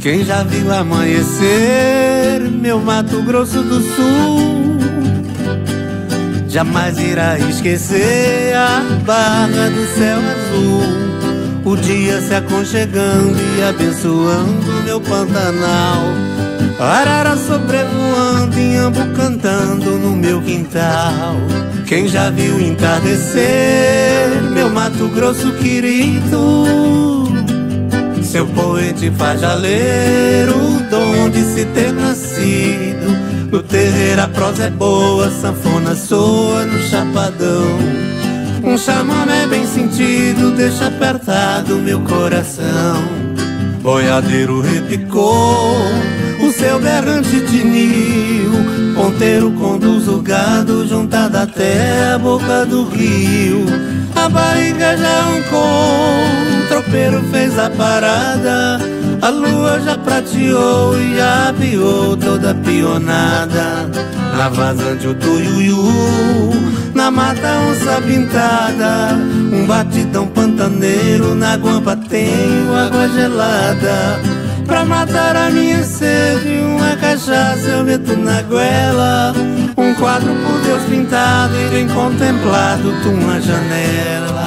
Quem já viu amanhecer meu Mato Grosso do Sul jamais irá esquecer a barra do céu azul. O dia se aconchegando e abençoando meu Pantanal. Arara sobrevoando, inhambu cantando no meu quintal. Quem já viu entardecer meu Mato Grosso querido, seu poente faz valer o dom de se ter nascido. No terreiro a prosa é boa, sanfona soa no chapadão. Um chamamé bem sentido deixa apertado meu coração. Boiadeiro repicou o seu berrante de ninho, ponteiro conduz o gado juntado até a boca do rio. A barriga já roncou, o tropeiro fez a parada. A lua já prateou e já apiou toda pionada. Na vazante o tuiuiu, na mata onça pintada. Um batidão pantaneiro, na guampa tenho água gelada. Pra matar a minha sede, uma cachaça eu meto na goela. Um quadro por Deus pintado e bem contemplado de uma janela.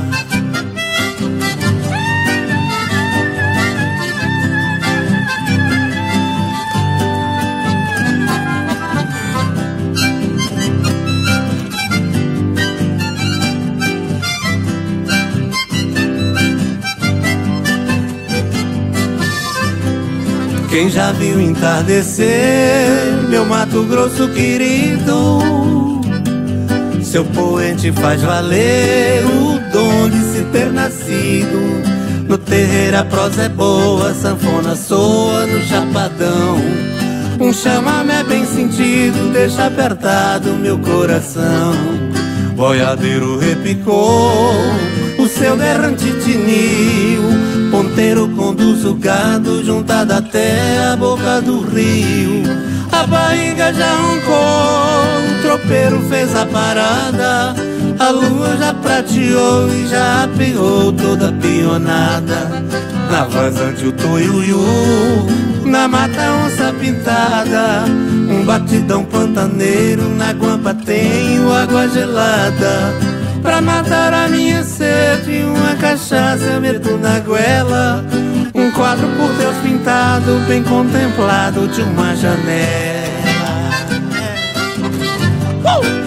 Quem já viu entardecer meu Mato Grosso querido, seu poente faz valer o dom de se ter nascido. No terreiro a prosa é boa, sanfona soa no chapadão. Um chamamé bem sentido deixa apertado meu coração. Boiadeiro repicou o seu berrante tinil, ponteiro conduz o gado juntado até a boca do rio. A barriga já roncou, o tropeiro fez a parada. A lua já prateou e já apiou toda pionada. Na vazante o tuiuiu, na mata onça pintada. Um batidão pantaneiro, na guampa tenho água gelada. Pra matar a minha sede, uma cachaça eu meto na goela. Um quadro por Deus pintado, bem contemplado de uma janela.